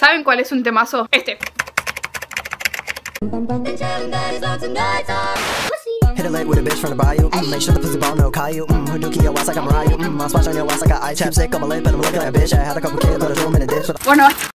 ¿Saben cuál es un temazo? Este. Hit a leg with a bitch from the bayou. Make sure the pussy ball no Caillou. Her dookie your ass like I'm Ryu. I splash on your ass like I chapstick on my lip and I'm looking at a bitch. I had a couple kids, but I threw them in a ditch. Bueno,